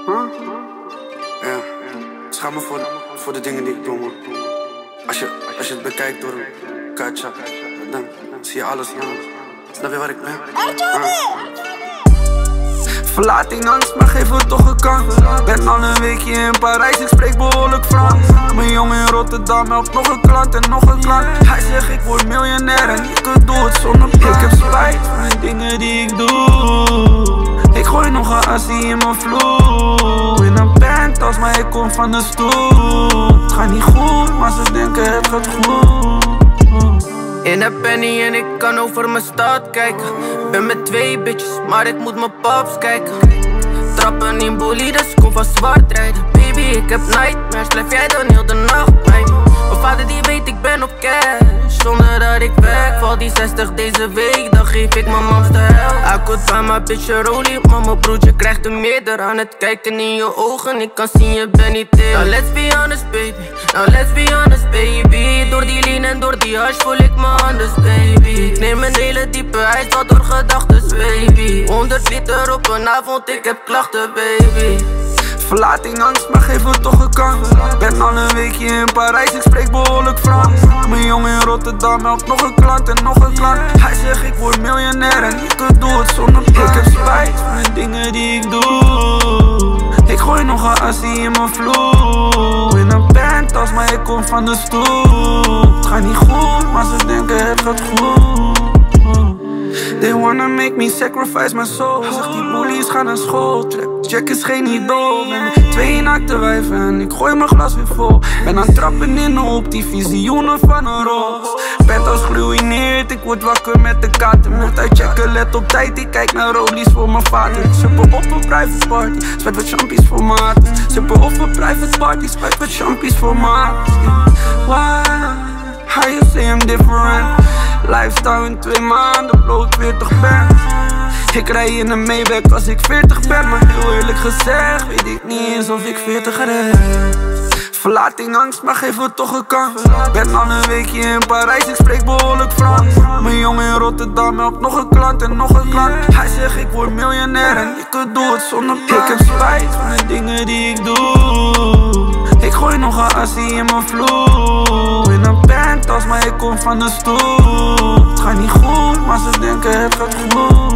Ja, schaam me voor de dingen die ik doe, man. Als je het bekijkt door een kaartje, dan zie je alles, man. Snap je waar ik ben? Verlating, angst, maar geef het toch een kans. Ben al een weekje in Parijs, ik spreek behoorlijk Frans. Mijn jongen in Rotterdam helpt nog een klant en nog een klant. Hij zegt ik word miljonair en ik doe het zonder plan. Ik heb spijt van de dingen die ik doe. Ik gooi nog een assie in mijn vloer. In een penthouse, maar ik kom van de stoel. Het gaat niet goed, maar ze denken het gaat goed. In de penny en ik kan over mijn stad kijken. Ben met 2 bitches, maar ik moet mijn paps kijken. Trappen in bolides, kom van zwart rijden. Baby, ik heb nightmares, blijf jij dan heel de nacht bij me? Mijn vader die weet ik ben op cash, zonder dat ik werk. Val die 60 deze week, dan geef ik mijn mams de helft. I could buy my bitch a rollie, maar mijn broertje krijgt er meerder. Aan het kijken in je ogen, ik kan zien je bent niet tegen. Now let's be honest baby, now let's be honest baby. Door die lean en door die hash voel ik me anders baby. Ik neem een hele diepe ijs, wat door gedachtes baby. 100 liter op een avond, ik heb klachten baby. Verlating, angst, maar geef het toch een kans. Ben al een weekje in Parijs, ik spreek behoorlijk Frans. Mijn jongen in Rotterdam helpt nog een klant en nog een klant. Hij zegt ik word miljonair en ik doe het zonder plan. Ik heb spijt van de dingen die ik doe. Ik gooi nog een assie in mijn vloer. In een penthouse, maar ik kom van de stoel. Het gaat niet goed, maar ze denken het gaat goed. They wanna make me sacrifice my soul. Zegt die bullies gaan naar school. Jack is geen idool. Ben met 2 naakte wijven en ik gooi mijn glas weer vol. Ben aan het trappen in de hoop, die visioenen van een roos. Penthouse geruïneerd, ik word wakker met de kaarten. Moet uitchecken, let op tijd, ik kijk naar rollies voor mijn vader. Super op een private party, spuit wat champies voor maat. Super op een private party, spuit wat champies voor maat. Why? How you say I'm different? Lifestyle in 2 maanden, bloot 40 ben. Ik rij in een Maybach als ik 40 ben. Maar heel eerlijk gezegd, weet ik niet eens of ik 40 red. Verlating, angst, maar geef het toch een kans. Ben al een weekje in Parijs, ik spreek behoorlijk Frans. Mijn jongen in Rotterdam helpt nog een klant en nog een klant. Hij zegt ik word miljonair en ik doe het zonder plan. Ik heb spijt van de dingen die ik doe. Ik gooi nog een assie in mijn vloer. In een penthouse, maar ik kom van de stoel. Het gaat niet goed, maar ze denken het gaat goed.